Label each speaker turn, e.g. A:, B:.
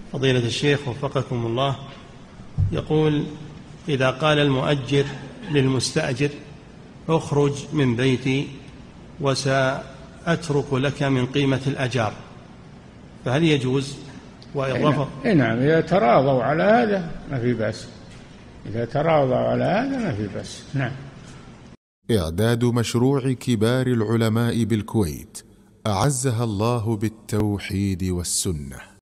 A: فضيلة الشيخ وفقكم الله، يقول: إذا قال المؤجر للمستأجر: اخرج من بيتي وسأترك لك من قيمة الأجار، فهل يجوز؟ وإن رفض؟
B: نعم، إذا تراضوا على هذا ما في بأس، إذا تراضوا على هذا ما في بأس. نعم.
C: إعداد مشروع كبار العلماء بالكويت أعزها الله بالتوحيد والسنة.